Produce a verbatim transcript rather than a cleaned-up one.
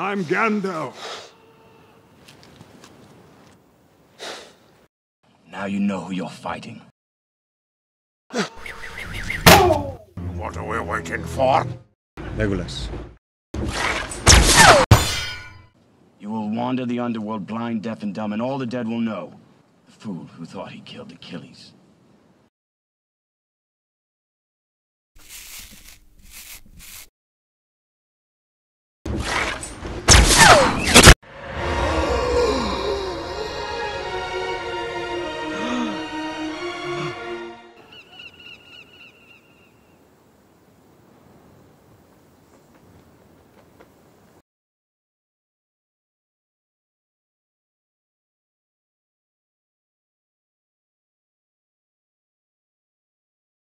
I'm Gandalf. Now you know who you're fighting. What are we waiting for? Legolas. You will wander the underworld blind, deaf, and dumb, and all the dead will know. The fool who thought he killed Achilles.